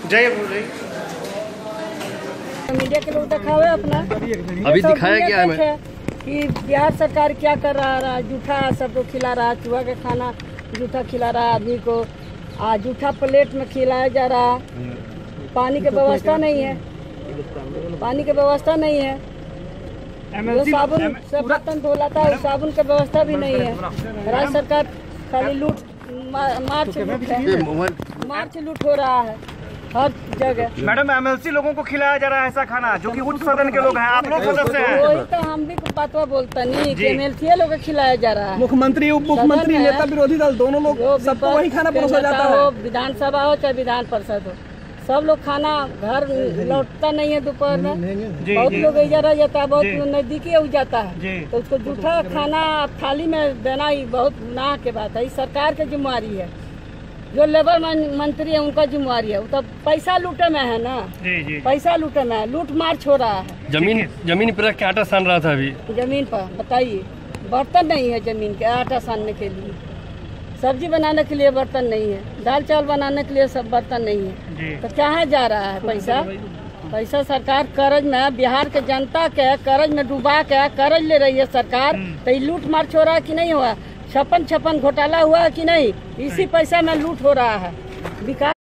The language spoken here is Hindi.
जय मीडिया के लोग दिखावे अपना अभी दिखाया गया है कि बिहार सरकार क्या कर रहा है। जूठा सबको खिला रहा है, चूहा का खाना जूठा खिला रहा है आदमी को, जूठा प्लेट में खिलाया जा रहा है। पानी की व्यवस्था नहीं है, पानी की व्यवस्था नहीं है। जो साबुन से बर्तन धोलाता है, साबुन की व्यवस्था भी नहीं है। राज्य सरकार खाली लूट मार्च लूट हो रहा है हर जगह। मैडम, एमएलसी लोगों को खिलाया जा रहा है ऐसा खाना जो कि उच्च सदन के लोग हैं, आप लोग सदस्य हैं। वही तो हम भी बातवा बोलता नहीं कि एमएलसी लोग खिलाया जा रहा है। मुख्यमंत्री, उप मुख्यमंत्री, नेता विरोधी दल दोनों लोग सबको वही खाना परोसा जाता है। विधानसभा हो चाहे विधान परिषद हो, सब लोग खाना घर लौटता नहीं है दोपहर में। बहुत लोग इधर रह जाता है, बहुत नजदीकी हो जाता है, तो उसको जूठा खाना थाली में देना ही बहुत गुनाह के बात है। सरकार की जिम्मेवारी है, जो लेबर मंत्री है उनका जिम्मेवारी है। तो पैसा लूटे में है ना, पैसा लूटे में है, लूट मार्च हो रहा है। जमीन पर क्या आटा सान रहा था अभी जमीन पर बताइए, बर्तन नहीं है जमीन के आटा सानने के लिए, सब्जी बनाने के लिए बर्तन नहीं है, दाल चावल बनाने के लिए सब बर्तन नहीं है। तो कहाँ जा रहा है पैसा? पैसा सरकार कर्ज में, बिहार के जनता के कर्ज में डुबा के कर्ज ले रही है सरकार। तो ये लूट मार्च हो रहा है कि नहीं हुआ? 56 घोटाला हुआ है कि नहीं? इसी पैसा में लूट हो रहा है। विकास